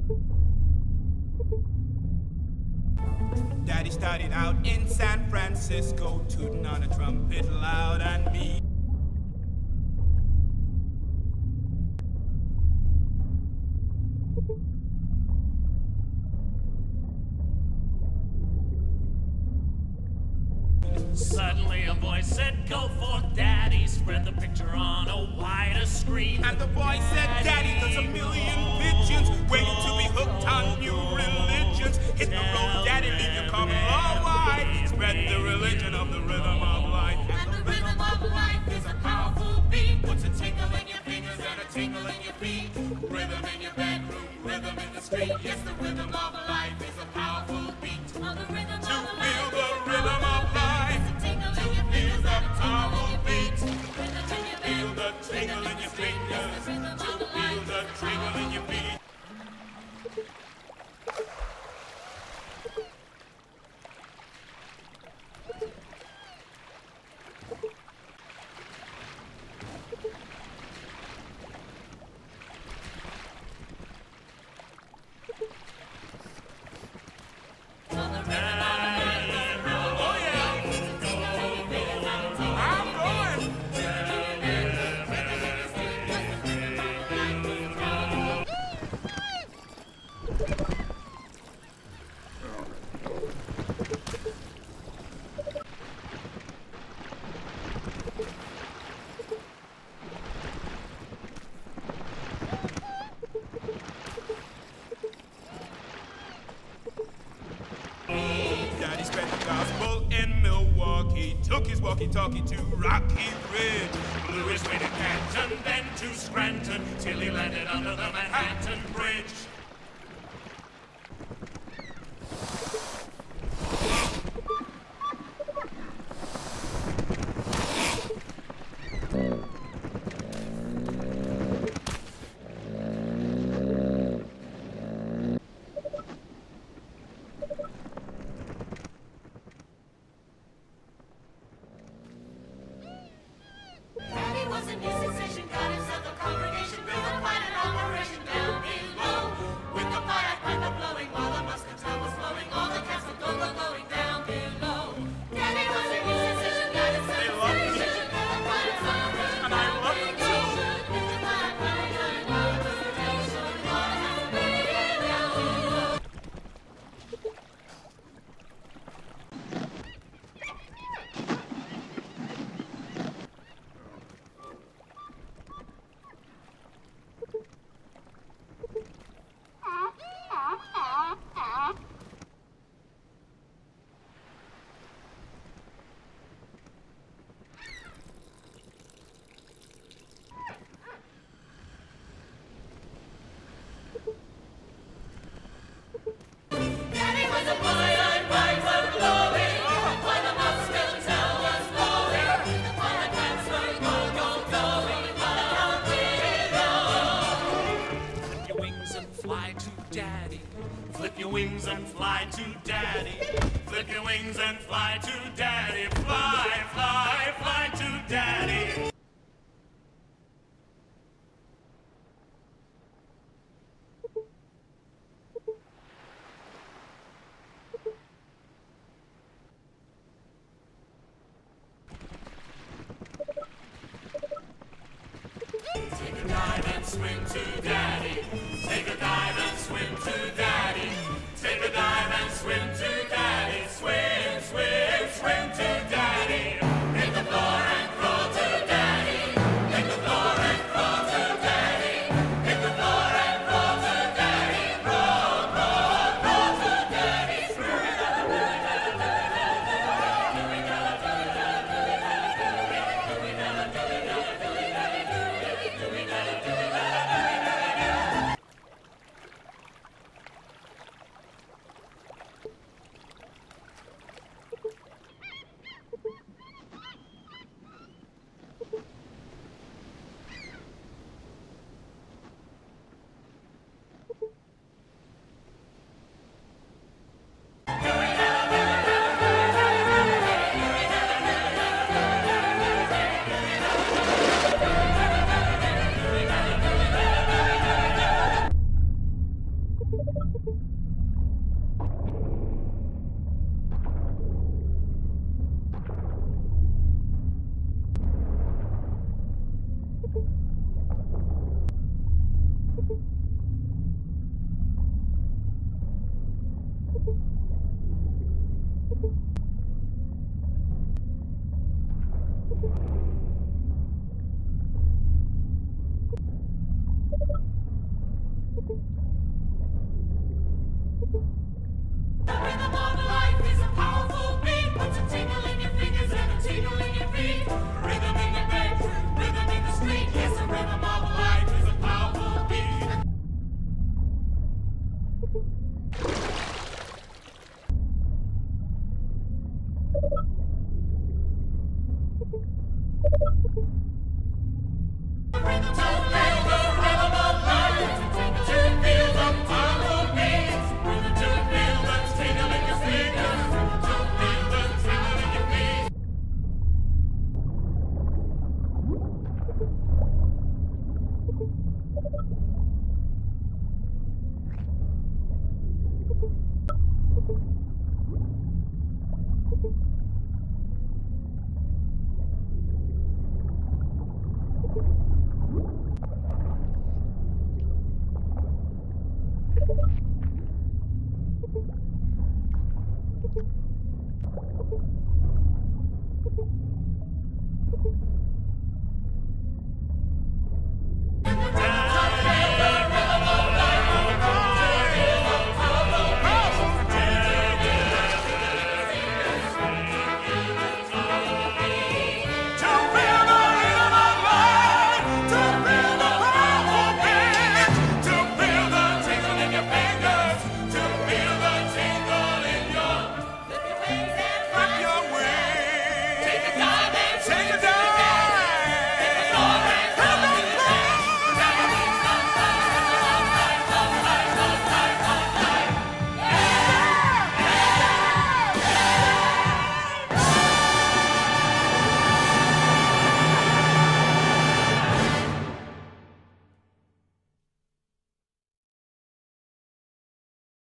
Daddy started out in San Francisco, tooting on a trumpet loud and mean. Suddenly a voice said, "Go forth, Daddy, spread the picture on a wider screen." And the boy said, "Daddy, there's a million pigeons waiting to be hooked on new religions. Hit the road, Daddy, leave your common law wide. Spread the religion of the rhythm of life." And the rhythm of life is a powerful beat. Puts a tingle in your fingers and a tingle in your feet. Rhythm in your bedroom, rhythm in the street. Yes, the rhythm of life is a powerful beat. Oh, the rhythm To of feel life. the rhythm of life, It's a tingle in your feel fingers the and a tingle in powerful your beat. Rhythm in your Feel bed. the tingle in your fingers, It's the rhythm of feel life. the tingle in your feet. Oh, the rhythm of life. Oh yeah, It's a tingle in your fingers and a tingle I'm going. Daddy spread the gospel in Milwaukee, took his walkie-talkie to Rocky Ridge, Blew his way to Canton, then to Scranton, till he landed under the Manhattan Bridge. Daddy was a musician, got himself a congregation, built a quite an operation down below. With the pipe blowing while the muscatel was flowing, all the cats were going down below. Daddy was a musician, got himself They a love me. station, built a quite an operation And I down love them below. too. With the pipe blowing while the muscatel was flowing, all the cats were going down below. Daddy was a boy-eyed white one blowing, while the muscatel was blowing, while the cats were going, while the Flip your wings and fly to Daddy. Flip your wings and fly to Daddy. Flip your wings and fly to Daddy. Fly, fly, fly to Daddy. Take a dive and swim to Daddy. Take a dive and swim to Daddy. Take a dive and swim to Daddy. Swim, swim, swim to Daddy. Hit the floor and crawl to Daddy. Hit the floor and crawl to Daddy. Hit the floor and crawl to Daddy. Crawl, crawl, crawl to Daddy. The rhythm of life is a powerful beat. Puts a tingle in your fingers and a tingle in your feet. Rhythm in the bedroom, rhythm in the street. Yes, the rhythm of life is a powerful beat. The rhythm to feel the rhythm of life. To feel the powerful beat. Rhythm to feel the tingle in your fingers. To feel the tingle in your feet.